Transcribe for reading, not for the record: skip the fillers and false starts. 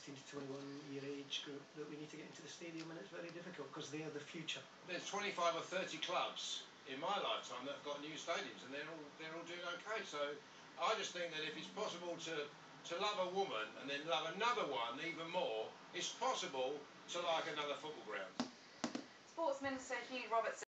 16 to 21 year age group that we need to get into the stadium, and it's very difficult because they are the future. There's 25 or 30 clubs in my lifetime that have got new stadiums, and they're all doing okay. So I just think that if it's possible to love a woman and then love another one even more, it's possible to like another football ground. Sports Minister Hugh Robertson